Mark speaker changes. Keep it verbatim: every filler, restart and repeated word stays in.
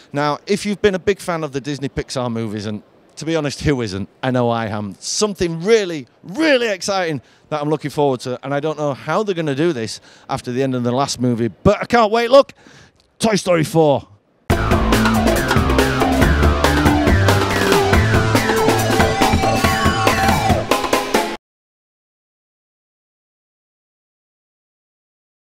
Speaker 1: Now, if you've been a big fan of the Disney Pixar movies, and to be honest, who isn't? I know I am. Something really, really exciting that I'm looking forward to, and I don't know how they're going to do this after the end of the last movie, but I can't wait. Look, Toy Story four.